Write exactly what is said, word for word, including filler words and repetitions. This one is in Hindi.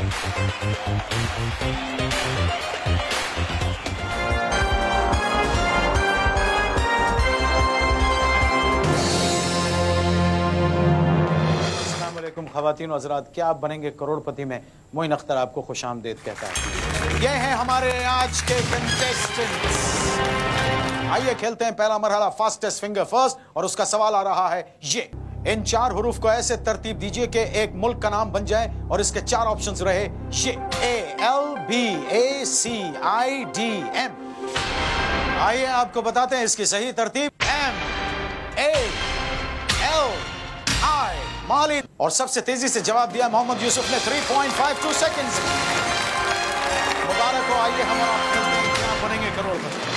ख़वातीन हज़रात, क्या आप बनेंगे करोड़पति में? मोइन अख्तर आपको खुशामदीद कहता है। ये हैं हमारे आज के कंटेस्टेंट्स। आइए खेलते हैं पहला मरहला, फास्टेस्ट फिंगर फर्स्ट, और उसका सवाल आ रहा है ये। इन चार हुरूफ को ऐसे तरतीब दीजिए कि एक मुल्क का नाम बन जाए और इसके चार ऑप्शंस रहे ये। A L B A C I D M. आइए आपको बताते हैं इसकी सही तरतीब। M A L I Mali. और सबसे तेजी से जवाब दिया मोहम्मद यूसुफ ने तीन पॉइंट पाँच दो सेकंड्स। मुबारक हो। आइए हम आप खेलते हैं क्या बनेंगे करोड़पति।